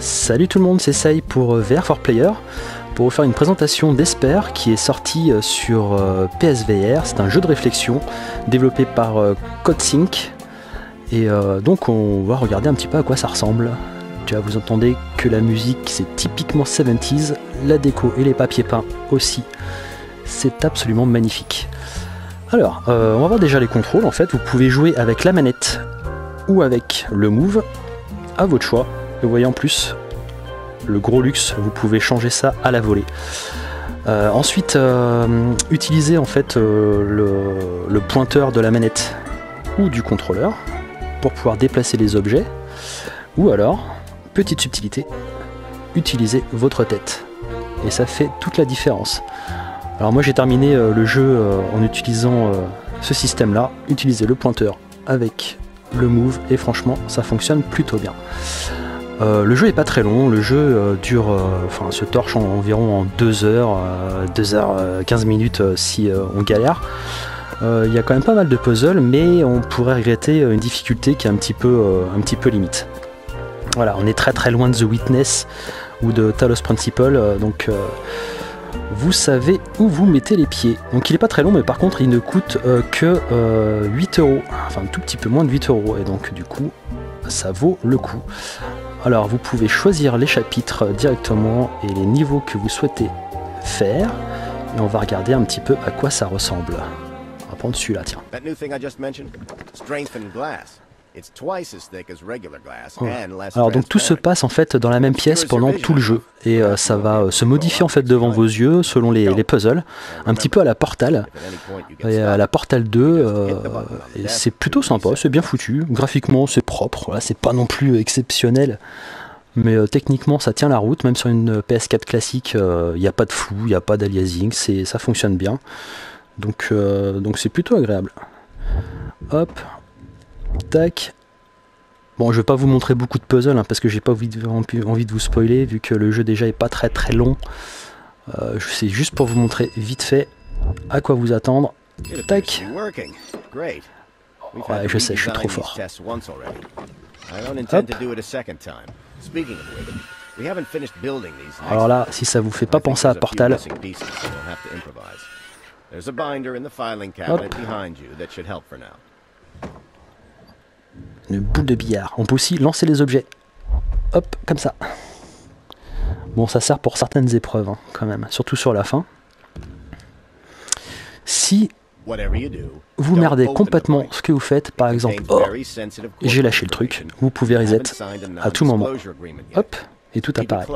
Salut tout le monde, c'est Sai pour VR4Player pour vous faire une présentation d'Esper qui est sorti sur PSVR. C'est un jeu de réflexion développé par CodeSync et donc on va regarder un petit peu à quoi ça ressemble. Tu vois, vous entendez que la musique c'est typiquement 70s, la déco et les papiers peints aussi. C'est absolument magnifique. Alors, on va voir déjà les contrôles. En fait, vous pouvez jouer avec la manette ou avec le Move, à votre choix. Et vous voyez en plus, le gros luxe, vous pouvez changer ça à la volée. Ensuite, utilisez en fait le pointeur de la manette ou du contrôleur pour pouvoir déplacer les objets. Ou alors, petite subtilité, utilisez votre tête. Et ça fait toute la différence. Alors moi j'ai terminé le jeu en utilisant ce système-là, utiliser le pointeur avec le Move et franchement ça fonctionne plutôt bien. Le jeu est pas très long, le jeu se torche environ en 2 heures, 2h15 minutes si on galère. Il y a quand même pas mal de puzzles, mais on pourrait regretter une difficulté qui est un petit peu limite. Voilà, on est très loin de The Witness ou de Talos Principle, donc vous savez où vous mettez les pieds. Donc il est pas très long, mais par contre il ne coûte que 8 €, enfin un tout petit peu moins de 8 €, et donc du coup ça vaut le coup. Alors vous pouvez choisir les chapitres directement et les niveaux que vous souhaitez faire, et on va regarder un petit peu à quoi ça ressemble. On va prendre celui-là, tiens. Alors donc tout se passe en fait dans la même pièce pendant tout le jeu et ça va se modifier en fait devant vos yeux selon les puzzles, un petit peu à la Portal. Et à la Portal 2, c'est plutôt sympa, c'est bien foutu, graphiquement c'est propre, voilà, c'est pas non plus exceptionnel, mais techniquement ça tient la route, même sur une PS4 classique, il n'y a pas de flou, il n'y a pas d'aliasing, ça fonctionne bien, donc c'est plutôt agréable. Hop. Tac. Bon, je vais pas vous montrer beaucoup de puzzles parce que j'ai pas envie de vous spoiler vu que le jeu déjà est pas très long. C'est juste pour vous montrer vite fait à quoi vous attendre. Tac. Ouais, je sais, je suis trop fort. Hop. Alors là, si ça vous fait pas penser à Portal. Hop. Une boule de billard. On peut aussi lancer les objets. Hop, comme ça. Bon, ça sert pour certaines épreuves, hein, quand même. Surtout sur la fin. Si vous merdez complètement ce que vous faites, par exemple, oh, j'ai lâché le truc, vous pouvez reset à tout moment. Hop, et tout apparaît.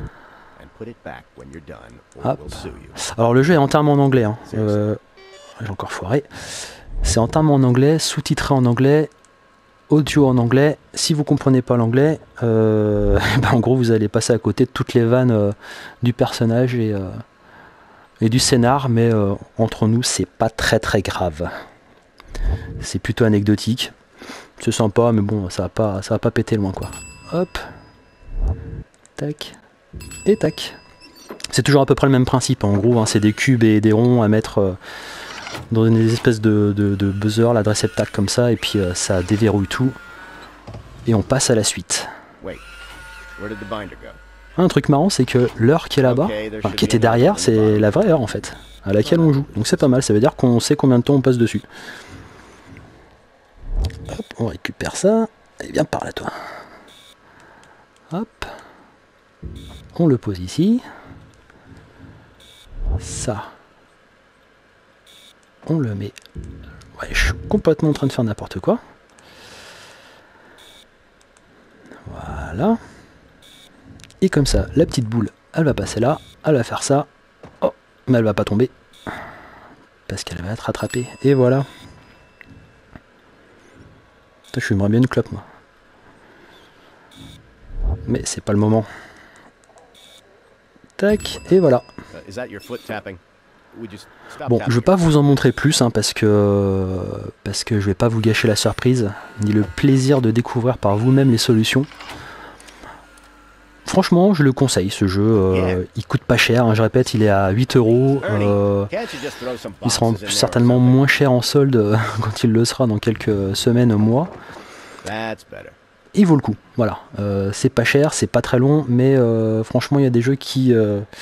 Hop. Alors le jeu est entièrement en anglais. Hein. J'ai encore foiré. C'est entièrement en anglais, sous-titré en anglais. Audio en anglais. Si vous comprenez pas l'anglais, en gros vous allez passer à côté de toutes les vannes du personnage et du scénar, mais entre nous c'est pas très grave. C'est plutôt anecdotique. C'est sympa, mais bon, ça va pas péter loin quoi. Hop, tac et tac. C'est toujours à peu près le même principe. En gros, hein, c'est des cubes et des ronds à mettre dans des espèces de buzzer, la réceptacle comme ça, et puis ça déverrouille tout et on passe à la suite. Un truc marrant, c'est que l'heure qui est là-bas, enfin, qui était derrière, c'est la vraie heure en fait à laquelle on joue, donc c'est pas mal, ça veut dire qu'on sait combien de temps on passe dessus. Hop, on récupère ça et viens par là toi. Hop, on le pose ici, ça on le met. Ouais, je suis complètement en train de faire n'importe quoi. Voilà. Et comme ça, la petite boule, elle va passer là, elle va faire ça. Oh, mais elle va pas tomber. Parce qu'elle va être rattrapée. Et voilà. Putain, je fumerais bien une clope, moi. Mais c'est pas le moment. Tac, et voilà. Bon, je vais pas vous en montrer plus parce que je vais pas vous gâcher la surprise ni le plaisir de découvrir par vous-même les solutions. Franchement, je le conseille ce jeu. Il coûte pas cher, hein, je répète, il est à 8 €. Il sera certainement moins cher en solde quand il le sera dans quelques semaines, mois. il vaut le coup. Voilà, c'est pas cher, c'est pas très long, mais franchement il y a des jeux qui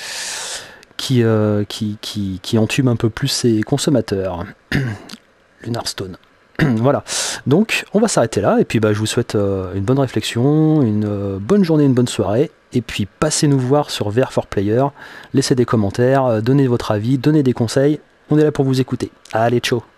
entument un peu plus ses consommateurs. Lunarstone. Voilà, donc on va s'arrêter là, et puis je vous souhaite une bonne réflexion, une bonne journée, une bonne soirée, et puis passez nous voir sur VR4Player, laissez des commentaires, donnez votre avis, donnez des conseils, on est là pour vous écouter. Allez, ciao.